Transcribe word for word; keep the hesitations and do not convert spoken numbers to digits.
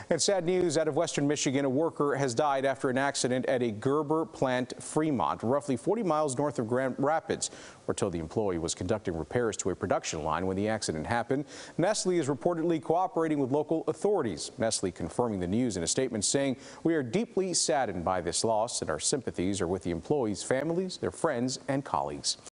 And sad news out of Western Michigan. A worker has died after an accident at a Gerber plant, Fremont, roughly forty miles north of Grand Rapids. We're told the employee was conducting repairs to a production line when the accident happened. Nestle is reportedly cooperating with local authorities. Nestle confirming the news in a statement saying, "We are deeply saddened by this loss and our sympathies are with the employees' families, their friends and colleagues."